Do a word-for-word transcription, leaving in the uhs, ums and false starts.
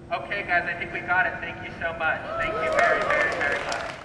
Okay, guys, I think we got it. Thank you so much. Thank you very, very, very much.